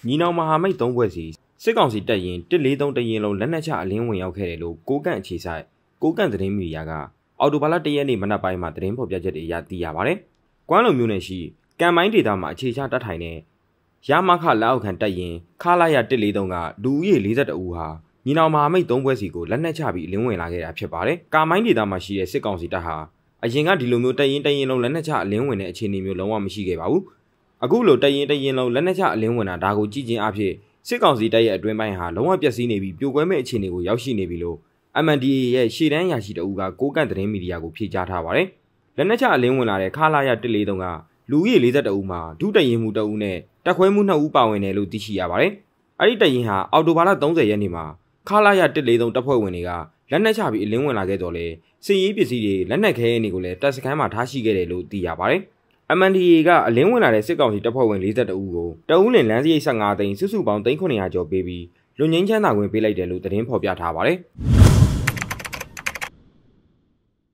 ညီနောင်မဟာမိတ်3ဖွဲ့စီစစ်ကောင်စီတပ်ရင်143တရင်လုံးလက်နက်ချအလင်းဝင်ရောက်ခဲ့တယ်လို့ကိုကန့်အခြေဆိုင်ကိုကန့်သတင်းမီဒီယာကအော်တိုဘာလ1ရက်နေ့မနက်ပိုင်းမှာသတင်းဖော်ပြချက်တွေရသိရပါတယ်။ကွမ်းလုံမြို့နယ်ရှိကံမိုင်းဒေသမှာအခြေချတပ်ထိုင်တဲ့ရမခလက်အောက်ခံတပ်ရင်ခလာရ143ကလူဦးရေ42ဦးဟာညီနောင်မဟာမိတ်3ဖွဲ့စီကိုလက်နက်ချပြီးအလင်းဝင်လာခဲ့တာဖြစ်ပါတယ်။ကာမိုင်းဒေသမှာရှိတဲ့စစ်ကောင်စီတပ်ဟာအရင်ကဒီလိုမျိုးတပ်ရင်လုံးလက်နက်ချအလင်းဝင်တဲ့အခြေအနေမျိုးလုံးဝမရှိခဲ့ပါဘူး။အခုလိုတပ်ရင်လုံးလက်နက်ချအလင်းဝင်တာဒါကိုကြည့်ချင်းအဖြစ်စစ်ကောင်စီတပ်ရဲ့အတွင်းပိုင်းဟာလုံးဝပျက်စီးနေပြီးပြိုကွဲမဲ့အခြေအနေကိုရောက်ရှိနေပြီလို့ MNDAA ရဲ့ရှေ့တန်းရာရှိတအူးကကိုကန့်သတင်းမီဒီယာကိုဖြေကြားထားပါတယ်။လက်နက်ချအလင်းဝင်လာတဲ့ခလာရ143ကလူဦးရေ42ဦးမှာဒုတရင်မှု2ဦးနဲ့တပ်ခွဲမှု2ဦးပါဝင်တယ်လို့သိရှိရပါတယ်။အဲ့ဒီတရင်ဟာအော်တိုဘာလ30ရက်နေ့မှာခလာရ143တပ်ဖွဲ့ဝင်တွေကလက်နက်ချပြီးအလင်းဝင်လာခဲ့တော့လေစစ်ရေးပစ္စည်းတွေလက်နက်ခဲယမ်းတွေကိုလည်းတပ်စခန်းမှာထားရှိခဲ့တယ်လို့သိရပါတယ်။ MNDAA ကအလင်းဝင်လာတဲ့စစ်ကောင်စီတပ်ဖွဲ့ဝင်42ဦးကိုတအူးလင်လမ်းစရိတ်15သိန်းစုစုပေါင်း3,900ကျော်ပေးပြီးလူငင်းချမ်းသာခွင့်ပေးလိုက်တယ်လို့သတင်းဖော်ပြထားပါတယ်။